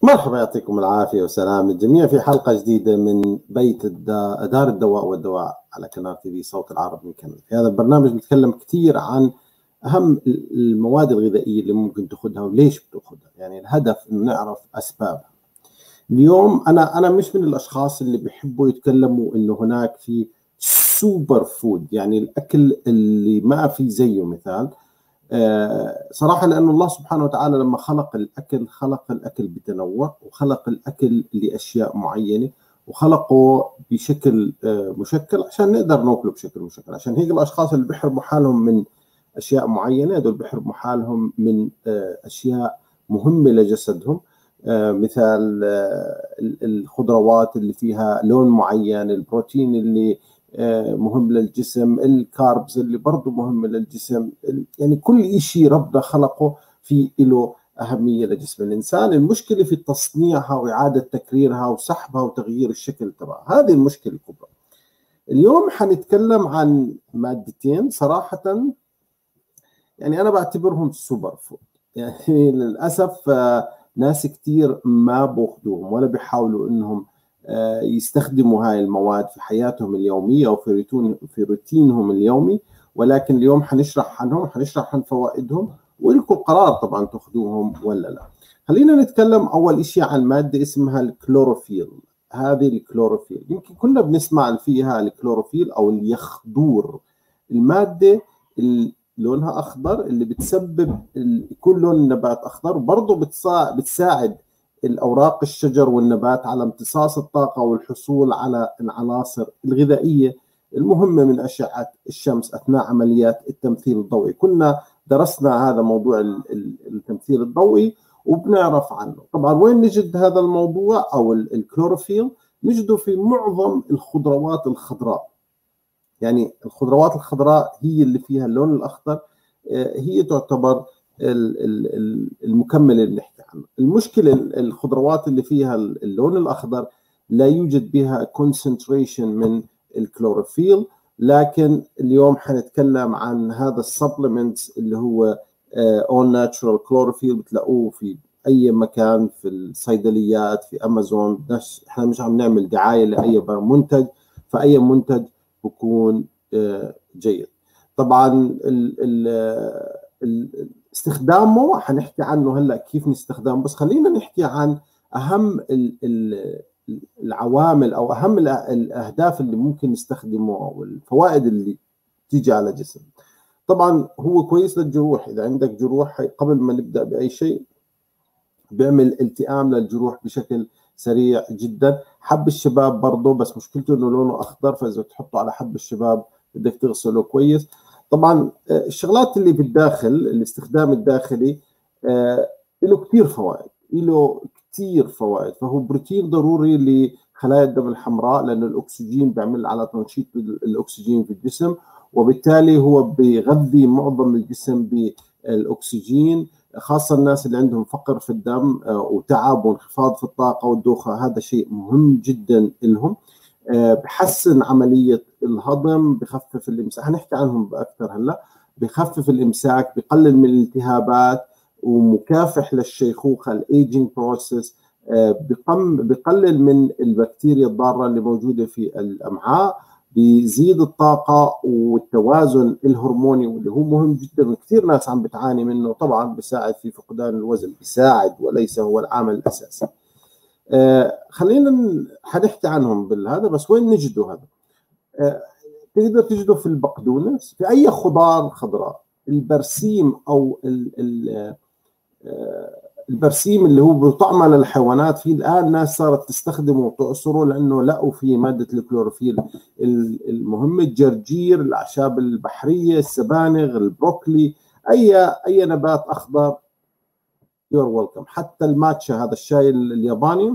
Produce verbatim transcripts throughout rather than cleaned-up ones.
مرحبا، يعطيكم العافية وسلام الجميع في حلقة جديدة من بيت الدا... دار الدواء والدواء على قناة تي في صوت العرب من كندا. في هذا البرنامج نتكلم كثير عن أهم المواد الغذائية اللي ممكن تأخذها وليش بتأخذها، يعني الهدف إنه نعرف أسبابها. اليوم أنا أنا مش من الأشخاص اللي بيحبوا يتكلموا إنه هناك في سوبر فود، يعني الأكل اللي ما في زيه مثال. آه صراحة لأن الله سبحانه وتعالى لما خلق الأكل خلق الأكل بتنوع، وخلق الأكل لأشياء معينة، وخلقه بشكل آه مشكل عشان نقدر ناكله بشكل مشكل. عشان هيك الأشخاص اللي بيحرموا حالهم من أشياء معينة دول بيحرموا حالهم من آه أشياء مهمة لجسدهم. آه مثال آه الخضروات اللي فيها لون معين، البروتين اللي مهم للجسم، الكاربز اللي برضه مهم للجسم، يعني كل شيء ربنا خلقه في له أهمية لجسم الإنسان. المشكلة في تصنيعها وإعادة تكريرها وسحبها وتغيير الشكل تبعها، هذه المشكلة الكبرى. اليوم حنتكلم عن مادتين صراحة يعني أنا بعتبرهم سوبر فود، يعني للأسف ناس كتير ما بأخذوهم ولا بيحاولوا إنهم يستخدموا هاي المواد في حياتهم اليومية أو في روتين في روتينهم اليومي، ولكن اليوم حنشرح عنهم، حنشرح عن فوائدهم، ولكم قرار طبعا تأخذوهم ولا لا. خلينا نتكلم أول إشي عن مادة اسمها الكلوروفيل. هذه الكلوروفيل يمكن كنا بنسمع فيها الكلوروفيل أو اليخدور، المادة اللي لونها أخضر اللي بتسبب كل لون النبات أخضر، وبرضه بتساعد الأوراق الشجر والنبات على امتصاص الطاقة والحصول على العناصر الغذائية المهمة من أشعة الشمس أثناء عمليات التمثيل الضوئي. كنا درسنا هذا موضوع التمثيل الضوئي وبنعرف عنه. طبعا وين نجد هذا الموضوع أو الكلوروفيل؟ نجده في معظم الخضروات الخضراء. يعني الخضروات الخضراء هي اللي فيها اللون الأخضر، هي تعتبر المكمل اللي نحكي عنه. المشكلة الخضروات اللي فيها اللون الأخضر لا يوجد بها concentration من الكلوروفيل، لكن اليوم حنتكلم عن هذا السبلمنت اللي هو all natural chlorophyll، بتلاقوه في أي مكان في الصيدليات في أمازون. احنا مش عم نعمل دعاية لأي منتج، فأي منتج بكون جيد. طبعا ال ال استخدامه حنحكي عنه هلا كيف نستخدمه، بس خلينا نحكي عن اهم العوامل او اهم الاهداف اللي ممكن نستخدمه والفوائد اللي تيجي على الجسم. طبعا هو كويس للجروح، اذا عندك جروح قبل ما نبدا باي شيء بيعمل التئام للجروح بشكل سريع جدا. حب الشباب برضه، بس مشكلته انه لونه اخضر، فاذا تحطه على حب الشباب بدك تغسله كويس. طبعا الشغلات اللي بالداخل، الاستخدام الداخلي له كثير فوائد، له كثير فوائد. فهو بروتين ضروري لخلايا الدم الحمراء، لانه الاكسجين بيعمل على تنشيط الاكسجين في الجسم، وبالتالي هو بيغذي معظم الجسم بالاكسجين، خاصة الناس اللي عندهم فقر في الدم وتعب وانخفاض في الطاقة والدوخة. هذا شيء مهم جدا لهم. بحسن عملية الهضم، بخفف الإمساك، هنحكي عنهم بأكثر هلا. بخفف الإمساك، بقلل من الالتهابات، ومكافح للشيخوخة الايجينج بروسيس، بقلل من البكتيريا الضارة اللي موجودة في الأمعاء، بيزيد الطاقة والتوازن الهرموني واللي هو مهم جدا وكثير ناس عم بتعاني منه. طبعا بيساعد في فقدان الوزن، بيساعد وليس هو العامل الأساسي. آه خلينا حنحكي عنهم بالهذا، بس وين نجده هذا؟ آه تقدر تجده في البقدونس، في أي خضار خضراء. البرسيم أو ال ال آه البرسيم اللي هو بطعمه للحيوانات، في الآن ناس صارت تستخدمه وتعصره لأنه لقوا فيه مادة الكلوروفيل المهمة. الجرجير، الأعشاب البحرية، السبانغ، البروكلي، أي أي نبات أخضر يور ويلكم. حتى الماتشا، هذا الشاي الياباني،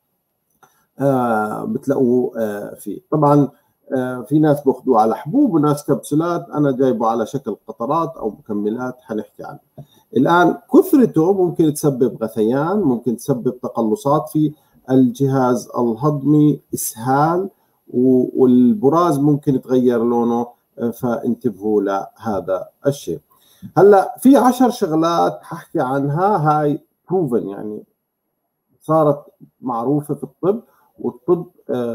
آه بتلاقوه آه فيه. طبعا آه في ناس بأخذوه على حبوب وناس كبسولات، أنا جايبه على شكل قطرات أو مكملات حنحكي عنه. الآن كثرته ممكن تسبب غثيان، ممكن تسبب تقلصات في الجهاز الهضمي، إسهال، والبراز ممكن يتغير لونه، فانتبهوا لهذا الشيء. هلا في عشر شغلات ححكي عنها، هاي بروفن يعني صارت معروفه في الطب، والطب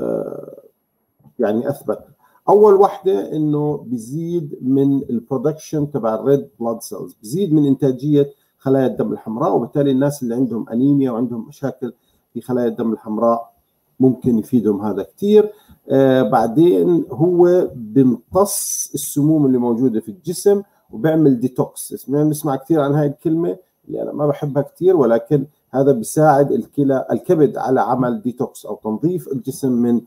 يعني اثبت. اول وحده انه بيزيد من البرودكشن تبع الريد بلاد سيلز، بيزيد من انتاجيه خلايا الدم الحمراء، وبالتالي الناس اللي عندهم انيميا وعندهم مشاكل في خلايا الدم الحمراء ممكن يفيدهم هذا كثير. آه بعدين هو بيمتص السموم اللي موجوده في الجسم وبيعمل ديتوكس. اسمعنا نسمع كثير عن هاي الكلمه اللي انا ما بحبها كثير، ولكن هذا بيساعد الكلى الكبد على عمل ديتوكس او تنظيف الجسم من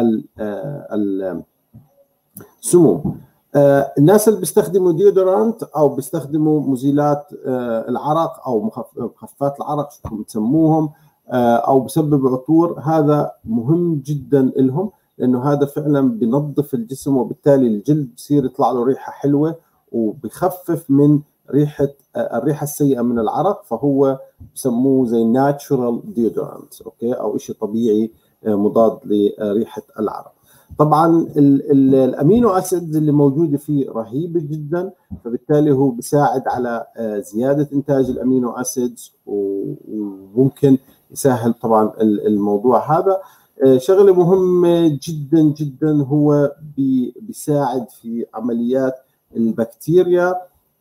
السموم. الناس اللي بيستخدموا ديودورانت او بيستخدموا مزيلات العرق او مخففات العرق شو بتسموهم، او بسبب عطور، هذا مهم جدا لهم، لانه هذا فعلا بنظف الجسم، وبالتالي الجلد بصير يطلع له ريحه حلوه وبخفف من ريحه الريحه السيئه من العرق، فهو بسموه زي ناتشورال ديودورانت، اوكي، او شيء طبيعي مضاد لريحه العرق. طبعا ال ال الامينو اسيد اللي موجوده فيه رهيبه جدا، فبالتالي هو بيساعد على زياده انتاج الامينو اسيدز، وممكن يسهل طبعا الموضوع هذا. شغله مهمه جدا جدا، هو بيساعد في عمليات البكتيريا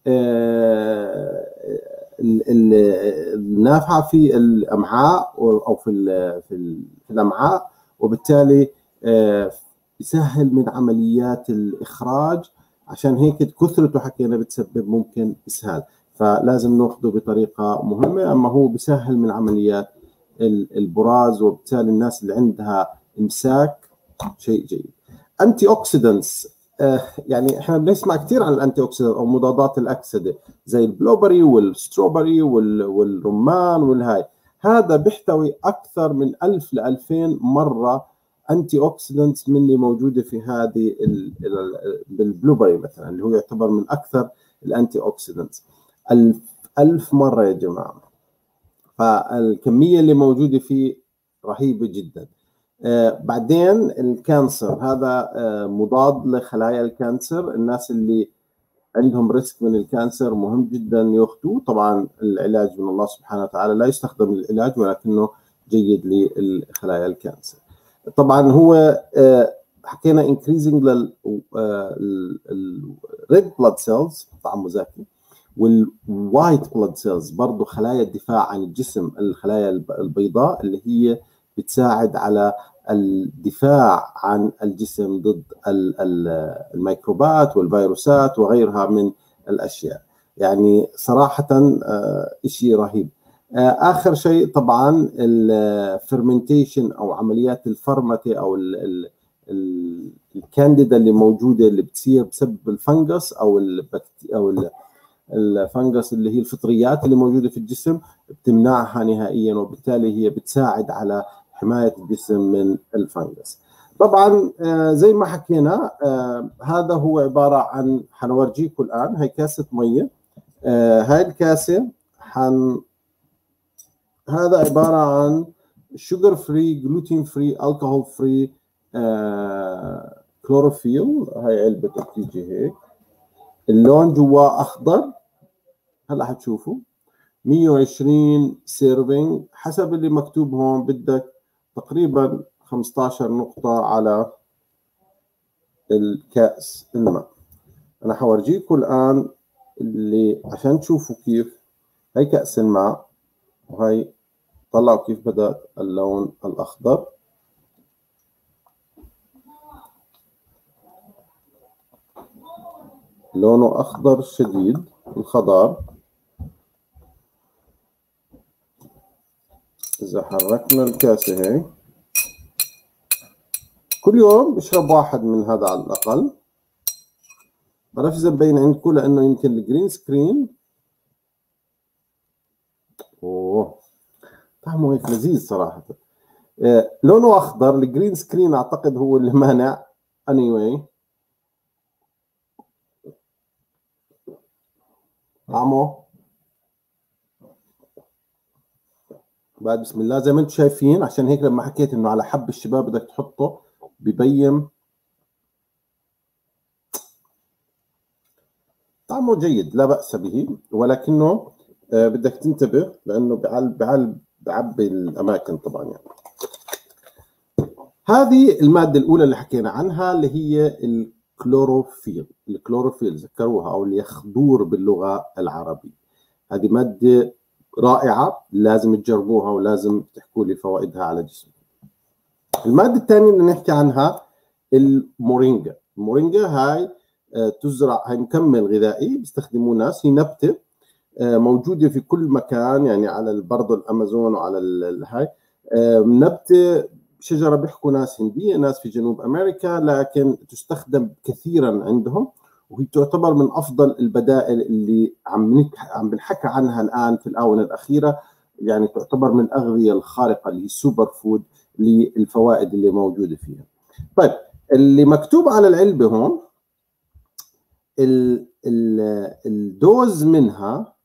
النافعه في الامعاء او في في الامعاء، وبالتالي بيسهل من عمليات الاخراج. عشان هيك كثرته حكينا بتسبب ممكن اسهال، فلازم ناخذه بطريقه مهمه. اما هو بيسهل من عمليات البراز، وبالتالي الناس اللي عندها امساك شيء جيد. انتي اوكسيدنتس، آه يعني احنا بنسمع كثير عن الانتي اوكسيدنت او مضادات الاكسده زي البلوبري والستروبري والرمان والهاي. هذا بيحتوي اكثر من ألف ل ألفين مره انتي اوكسيدنتس من اللي موجوده في هذه بالبلوبري مثلا، اللي هو يعتبر من اكثر الانتي اوكسيدنتس. ألف ألف مره يا جماعه، فالكميه اللي موجوده فيه رهيبه جدا. آه بعدين الكانسر، هذا آه مضاد لخلايا الكانسر. الناس اللي عندهم ريسك من الكانسر مهم جدا ياخذوه. طبعا العلاج من الله سبحانه وتعالى، لا يستخدم للعلاج ولكنه جيد لخلايا الكانسر. طبعا هو آه حكينا انكريزنج للريد بلاد سيلز، طعمه زاكي، والوايت بلاد سيلز برضه خلايا الدفاع عن الجسم، الخلايا البيضاء اللي هي بتساعد على الدفاع عن الجسم ضد الميكروبات والفيروسات وغيرها من الاشياء. يعني صراحه شيء رهيب. اخر شيء طبعا الفرمنتيشن او عمليات الفرمته او الكانديدا اللي موجوده اللي بتصير بسبب الفنجس او البكتيريا او الفنجس اللي هي الفطريات اللي موجوده في الجسم، بتمنعها نهائيا، وبالتالي هي بتساعد على حمايه الجسم من الفنجس. طبعا زي ما حكينا، هذا هو عباره عن، حنورجيكم الان هي كاسه ميه. هاي الكاسه حن هذا عباره عن شوجر فري، جلوتين فري، الكحول فري كلوروفيل. هاي علبه بتيجي هيك، اللون جواه اخضر، هلا حتشوفوا مية وعشرين سيرفينج حسب اللي مكتوب هون، بدك تقريبا خمسة عشر نقطة على الكأس الماء. أنا حورجيكم الآن اللي عشان تشوفوا كيف. هي كأس الماء، وهي طلعوا كيف بدأ اللون الأخضر. لونه أخضر شديد الخضار. إذا حركنا الكاسة هي، كل يوم بشرب واحد من هذا على الأقل. بعرف إذا مبين عندكم لأنه يمكن الجرين سكرين. أوه طعمه هيك لذيذ صراحة. آه لونه أخضر، الجرين سكرين أعتقد هو اللي مانع. anyway طعمه بعد بسم الله زي ما انتم شايفين. عشان هيك لما حكيت انه على حب الشباب بدك تحطه، ببين طعمه جيد لا بأس به، ولكنه آه بدك تنتبه لانه بعل بعل بعبي الاماكن طبعا يعني. هذه الماده الاولى اللي حكينا عنها اللي هي الكلوروفيل. الكلوروفيل ذكروها او اليخدور باللغه العربيه. هذه ماده رائعه لازم تجربوها ولازم تحكوا لي فوائدها على جسمكم. الماده الثانيه اللي نحكي عنها المورينجا. المورينجا هاي تزرع، هاي مكمل غذائي بيستخدموه ناس، هي نبته موجوده في كل مكان يعني على برضه الامازون وعلى هاي نبته شجره بيحكوا ناس هنديه ناس في جنوب امريكا، لكن تستخدم كثيرا عندهم، وهي تعتبر من افضل البدائل اللي عم عم بنحكى عنها الان في الاونه الاخيره، يعني تعتبر من الاغذيه الخارقه اللي هي السوبر فود للفوائد اللي موجوده فيها. طيب اللي مكتوب على العلبه هون ال ال الدوز منها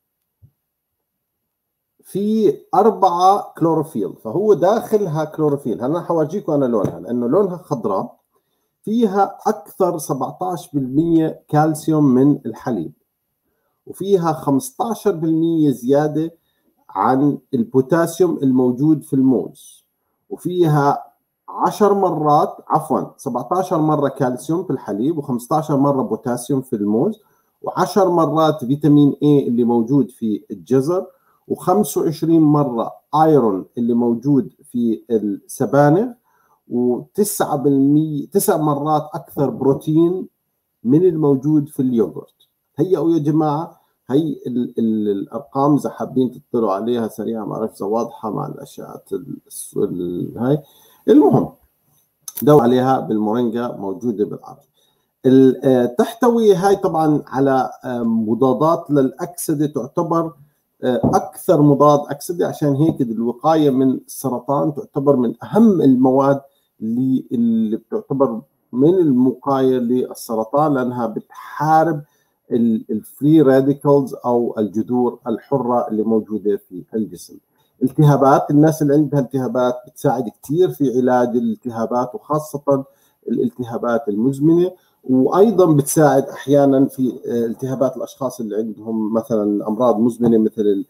في أربعة كلوروفيل، فهو داخلها كلوروفيل. هلا حورجيكم أنا لونها لأنه لونها خضراء، فيها أكثر سبعة عشر بالمئة كالسيوم من الحليب، وفيها خمسة عشر بالمئة زيادة عن البوتاسيوم الموجود في الموز، وفيها عشر مرات عفوا سبعة عشر مرة كالسيوم في الحليب وخمسة عشر مرة بوتاسيوم في الموز، وعشر مرات فيتامين A اللي موجود في الجزر، وخمسة وعشرين مرة ايرون اللي موجود في السبانخ، وتسعة بالمئة تسع مرات اكثر بروتين من الموجود في اليوغورت. هيئوا يا جماعه هي ال ال الارقام اذا حابين تطلعوا عليها سريعا، ما اعرف اذا واضحه مع الاشياءات هاي. المهم دوروا عليها بالمورينجا موجوده بالعرض. تحتوي هاي طبعا على مضادات للاكسده، تعتبر اكثر مضاد اكسده، عشان هيك الوقايه من السرطان تعتبر من اهم المواد اللي اللي بتعتبر من المقايه للسرطان، لانها بتحارب الفري راديكالز او الجذور الحره اللي موجوده في الجسم. التهابات، الناس اللي عندها التهابات بتساعد كثير في علاج الالتهابات، وخاصه الالتهابات المزمنه، وايضا بتساعد احيانا في التهابات الاشخاص اللي عندهم مثلا امراض مزمنه مثل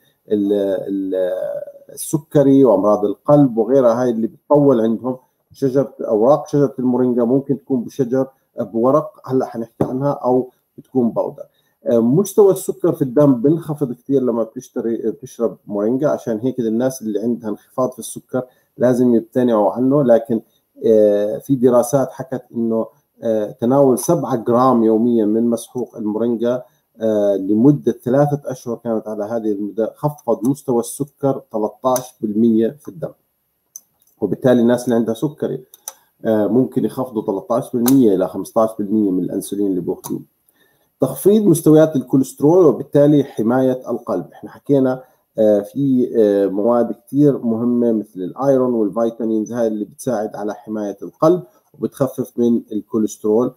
السكري وامراض القلب وغيرها، هاي اللي بتطول عندهم. شجره اوراق شجره المورينجا ممكن تكون بشجر بورق، هلا حنحكي عنها، او بتكون بودر. مستوى السكر في الدم بنخفض كثير لما بتشتري بتشرب مورينجا، عشان هيك الناس اللي عندها انخفاض في السكر لازم يمتنعوا عنه. لكن في دراسات حكت انه تناول سبعة جرام يوميا من مسحوق المورينجا لمدة ثلاثة أشهر كانت على هذه المدة خفض مستوى السكر ثلاثة عشر بالمئة في الدم، وبالتالي الناس اللي عندها سكري ممكن يخفضوا ثلاثة عشر بالمئة إلى خمسة عشر بالمئة من الأنسولين اللي بياخذوه. تخفيض مستويات الكوليسترول وبالتالي حماية القلب. احنا حكينا في مواد كثير مهمة مثل الايرون والفيتامينز، هاي اللي بتساعد على حماية القلب وبتخفف من الكوليسترول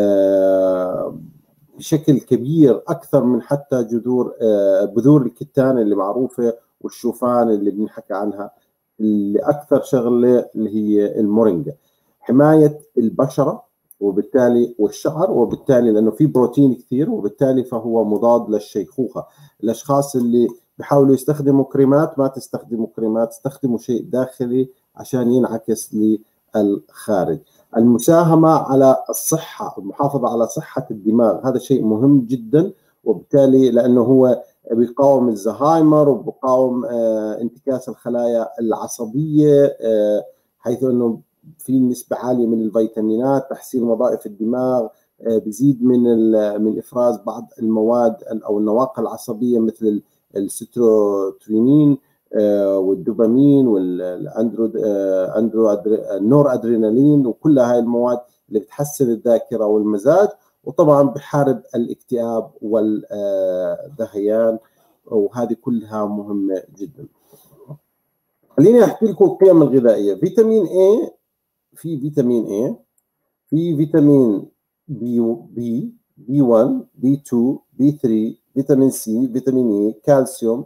بشكل كبير، اكثر من حتى جذور بذور الكتان اللي معروفة والشوفان اللي بنحكي عنها. اللي اكثر شغلة اللي هي المورينجا، حماية البشرة وبالتالي والشعر، وبالتالي لانه في بروتين كثير، وبالتالي فهو مضاد للشيخوخة. الاشخاص اللي بحاولوا يستخدموا كريمات، ما تستخدموا كريمات، استخدموا شيء داخلي عشان ينعكس للخارج. المساهمة على الصحة، المحافظة على صحة الدماغ، هذا شيء مهم جدا، وبالتالي لأنه هو بيقاوم الزهايمر وبيقاوم آه انتكاس الخلايا العصبية، آه حيث أنه في نسبة عالية من الفيتامينات، تحسين وظائف الدماغ، آه بيزيد من من إفراز بعض المواد أو النواقل العصبية مثل الستروتونين والدوبامين والاندرو اندرو النور ادرينالين، وكل هاي المواد اللي بتحسن الذاكره والمزاج، وطبعا بحارب الاكتئاب والذهيان، وهذه كلها مهمه جدا. خليني احكي لكم القيم الغذائيه. فيتامين A، في فيتامين A، في فيتامين بي بي بي واحد بي اثنين بي ثلاثة، فيتامين سي، فيتامين E، كالسيوم،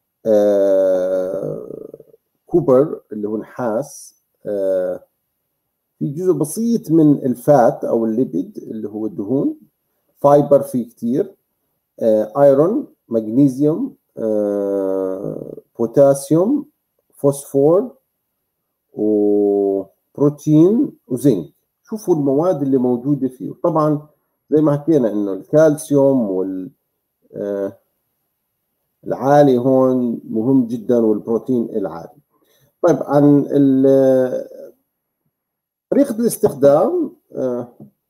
آه، كوبر اللي هو نحاس، آه، في جزء بسيط من الفات او الليبيد اللي هو الدهون، فايبر فيه كتير، آه، ايرون، مغنيسيوم، آه، بوتاسيوم، فوسفور وبروتين وزنك. شوفوا المواد اللي موجودة فيه. طبعا زي ما حكينا انه الكالسيوم وال آه العالي هون مهم جدا، والبروتين العالي. طيب عن طريقة الاستخدام، آه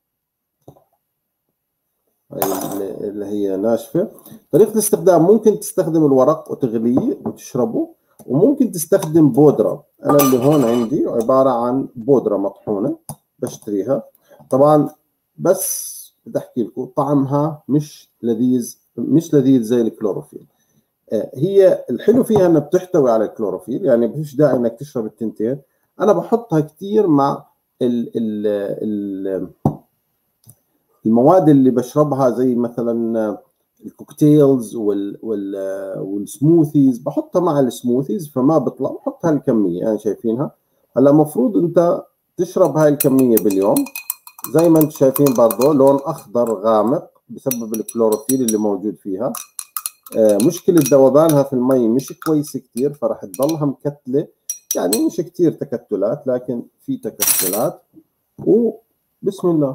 اللي هي ناشفة. طريقة الاستخدام ممكن تستخدم الورق وتغليه وتشربه، وممكن تستخدم بودرة. أنا اللي هون عندي عبارة عن بودرة مطحونة بشتريها. طبعا بس بدي أحكي لكم طعمها مش لذيذ، مش لذيذ زي الكلوروفيل. هي الحلو فيها انها بتحتوي على الكلوروفيل، يعني مفيش داعي انك تشرب التنتين. انا بحطها كثير مع ال ال ال المواد اللي بشربها، زي مثلا الكوكتيلز وال وال والسموثيز. بحطها مع السموثيز فما بطلع، بحط هاي الكميه يعني شايفينها. هلا المفروض انت تشرب هاي الكميه باليوم. زي ما انتم شايفين برضه لون اخضر غامق بسبب الكلوروفيل اللي موجود فيها. مشكلة ذوبانها في المي مش كويسة كتير، فرح تضلها مكتلة. يعني مش كتير تكتلات، لكن في تكتلات. وبسم الله.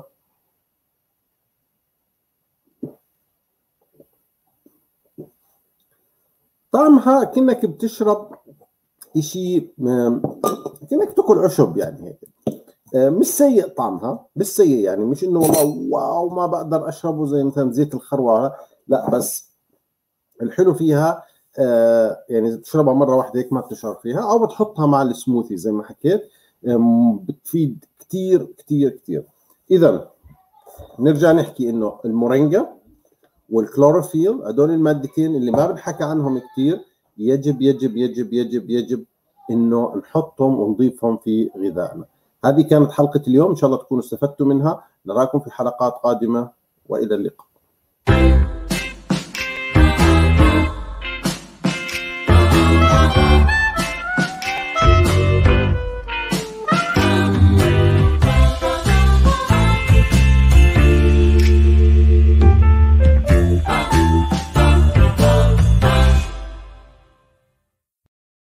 طعمها كأنك بتشرب اشي، كأنك تاكل عشب يعني هيك. مش سيء طعمها، مش سيء يعني، مش انه والله واو ما بقدر اشربه زي مثلا زيت الخروع، لا. بس الحلو فيها آه يعني تشربها مره واحده هيك ما بتشعر فيها، او بتحطها مع السموثي زي ما حكيت. بتفيد كثير كثير كثير. اذا نرجع نحكي انه المورينجا والكلوروفيل هدول المادتين اللي ما بنحكى عنهم كثير، يجب يجب يجب يجب يجب انه نحطهم ونضيفهم في غذائنا. هذه كانت حلقه اليوم، ان شاء الله تكونوا استفدتوا منها. نراكم في حلقات قادمه، والى اللقاء.